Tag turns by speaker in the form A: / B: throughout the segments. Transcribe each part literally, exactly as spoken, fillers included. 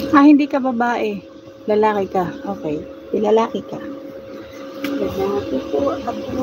A: Ah, hindi ka babae. Lalaki ka. Okay. Di lalaki ka.
B: Lalaki po ako.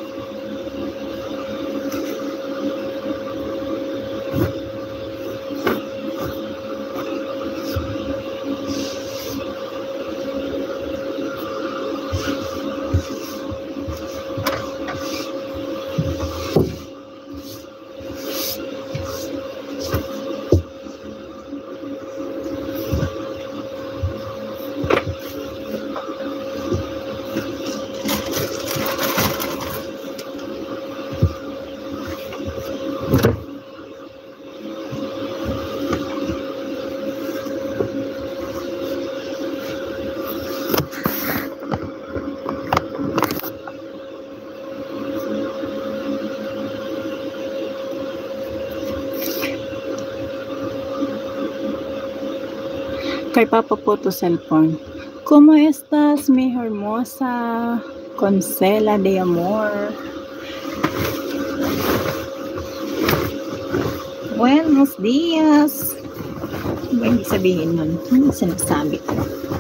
A: Kay Papa po to cellphone. ¿Cómo estás, mi hermosa Concela de amor? Buenos días. Ano ba ibig sabihin nun? Ano sinasabi ko?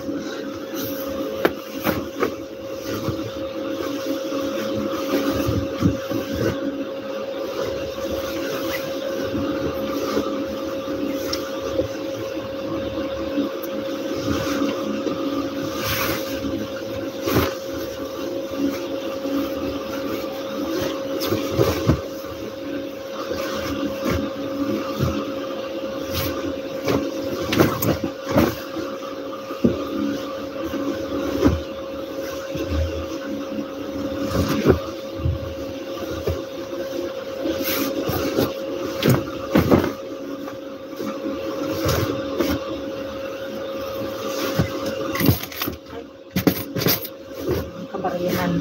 A: Kabarihan.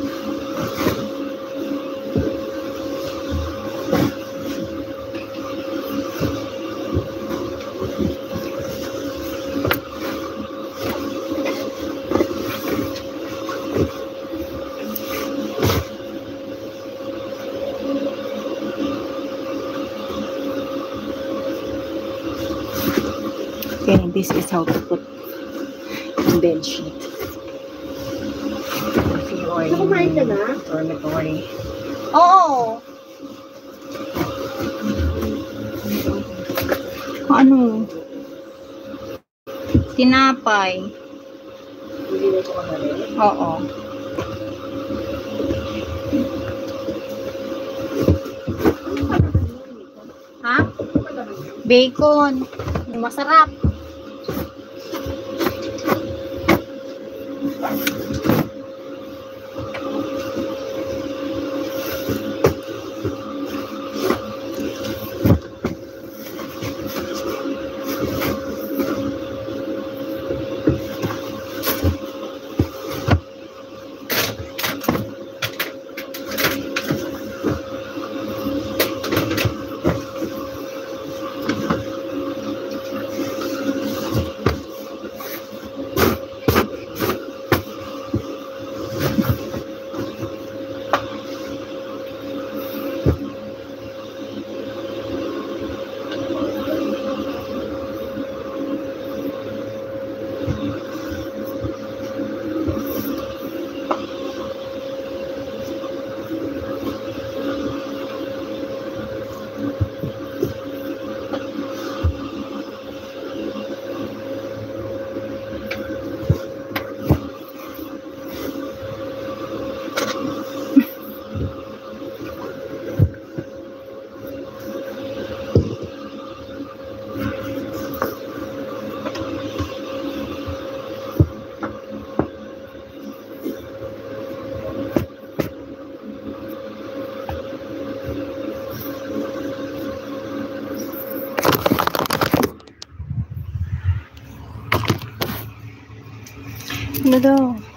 A: Okay, this is how to put bed sheet. If you are in
B: Kumain ka na?
A: dormitory. Oo. Ano? Tinapay.
B: Hindi ko ka rin.
A: Oo. Ha? Bacon. Masarap. Ano daw?